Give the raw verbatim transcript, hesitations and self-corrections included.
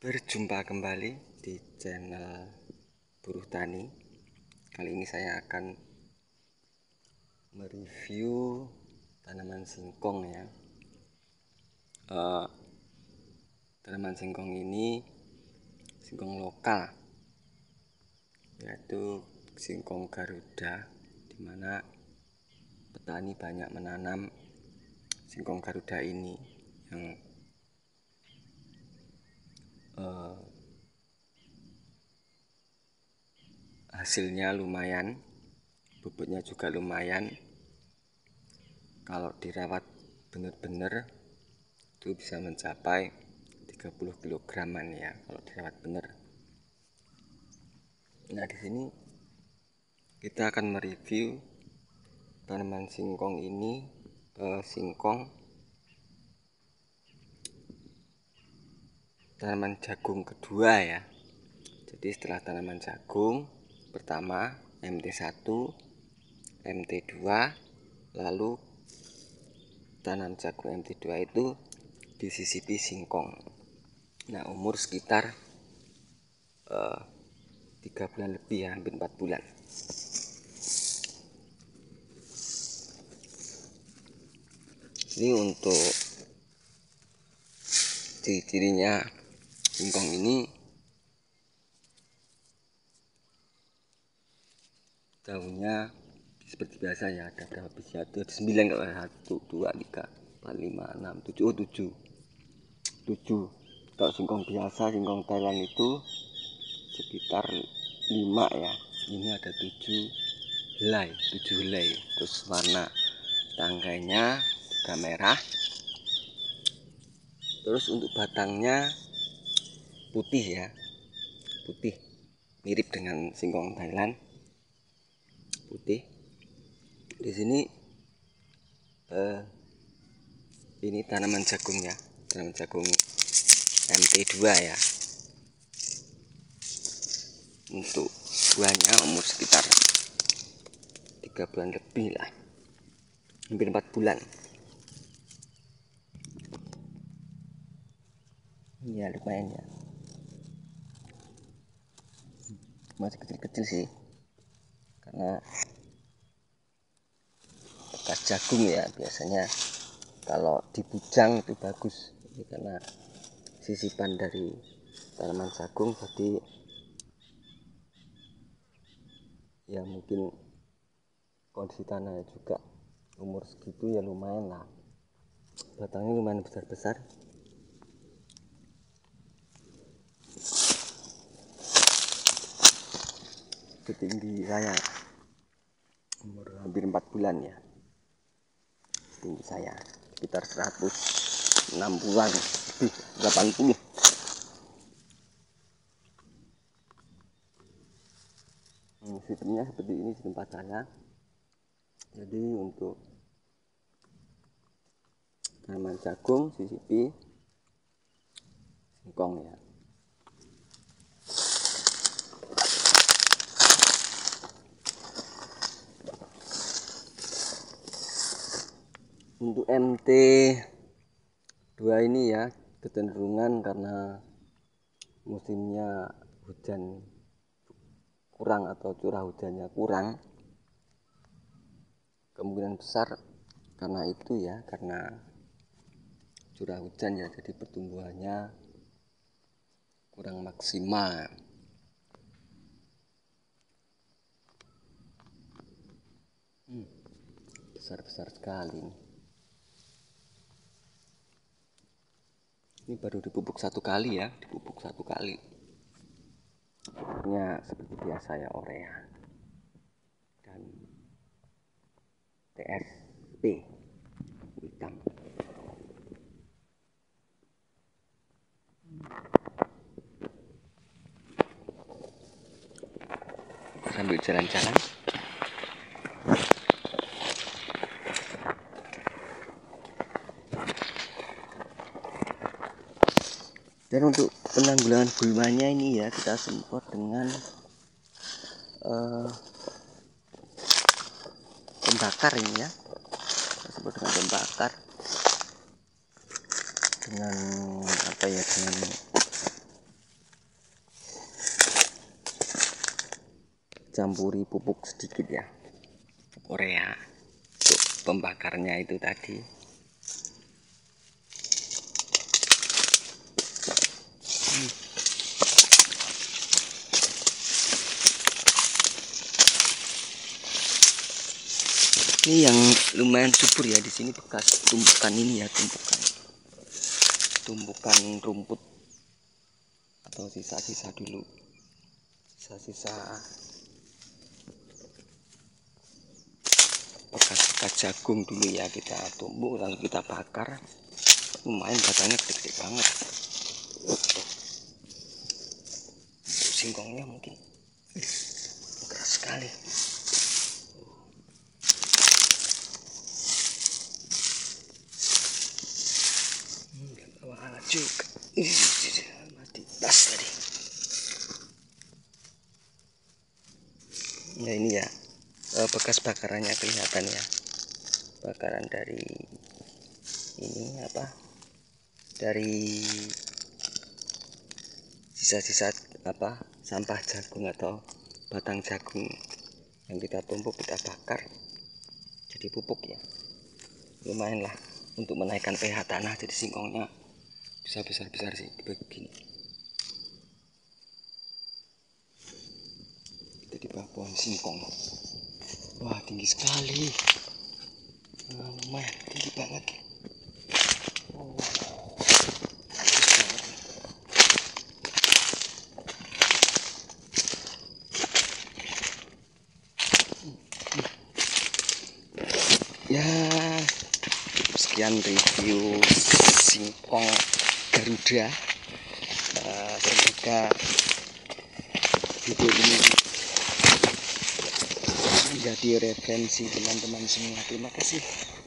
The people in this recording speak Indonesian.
Berjumpa kembali di channel Buruh Tani. Kali ini saya akan mereview tanaman singkong ya. Uh, tanaman singkong ini singkong lokal, yaitu singkong Garuda, dimana petani banyak menanam singkong Garuda ini yang uh, hasilnya lumayan, bobotnya juga lumayan. Kalau dirawat benar-benar itu bisa mencapai tiga puluh kilograman ya, kalau dirawat benar. Nah, di sini kita akan mereview tanaman singkong ini, eh, singkong tanaman jagung kedua ya. Jadi setelah tanaman jagung pertama M T satu, M T dua, lalu tanam jagung M T dua itu disisipi singkong. Nah, umur sekitar eh, tiga bulan lebih ya, hampir empat bulan. Ini untuk ciri-cirinya singkong ini, daunnya seperti biasa ya, ada berapa biji? Ada sembilan, kalau satu, dua, tiga, empat, lima, enam, tujuh, oh tujuh, tujuh. Kalau singkong biasa, singkong Thailand itu sekitar lima ya. Ini ada tujuh helai, tujuh helai. Terus warna tangkainya juga merah. Terus untuk batangnya putih ya, putih, mirip dengan singkong Thailand, putih. Di sini eh, ini tanaman jagung ya, tanaman jagung M T dua ya. Untuk buahnya umur sekitar tiga bulan lebih lah, hampir empat bulan. Ya lumayan ya, masih kecil-kecil sih, karena bekas jagung ya. Biasanya kalau dibujang itu bagus, ini karena sisipan dari tanaman jagung, jadi ya mungkin kondisi tanahnya juga umur segitu ya lumayan lah, batangnya lumayan besar-besar. Setinggi saya, umur hampir empat bulan ya, tinggi saya sekitar seratus enam puluhan lebih, delapan puluh. Hmm, sistemnya seperti ini di tempat saya. Jadi untuk tanaman jagung sisipi singkong ya. Untuk M T dua ini ya, kecenderungan karena musimnya hujan kurang atau curah hujannya kurang, kemungkinan besar karena itu ya, karena curah hujan ya, jadi pertumbuhannya kurang maksimal. Hmm, besar-besar sekali nih. Ini baru dipupuk satu kali ya, dipupuk satu kali. Pupuknya seperti biasa ya, urea dan T S P hitam. Sambil jalan-jalan, dan untuk penanggulangan gulmanya ini ya, kita semprot dengan uh, pembakar ini ya, kita semprot dengan pembakar, dengan apa ya, dengan dicampuri pupuk sedikit ya, Korea untuk pembakarnya itu tadi. hmm. Ini yang lumayan subur ya, di sini bekas tumpukan ini ya, tumpukan tumpukan rumput atau sisa-sisa dulu, sisa-sisa bekas-bekas jagung dulu ya, kita tumbuk lalu kita bakar. Lumayan batangnya gede-gede banget. Singkongnya mungkin keras sekali. Wah, juga mati tas tadi. Nah ini ya, bekas bakarannya kelihatan ya, bakaran dari ini apa, dari sisa-sisa apa, sampah jagung atau batang jagung yang kita tumbuk kita bakar jadi pupuk ya. Lumayan lah untuk menaikkan pH tanah, jadi singkongnya bisa besar-besar sih begini. Kita di bawah pohon singkong. Wah, tinggi sekali. Nah, lumayan tinggi banget. Oh. Ya, sekian review singkong Garuda. Uh, semoga video ini menjadi referensi teman-teman semua. Terima kasih.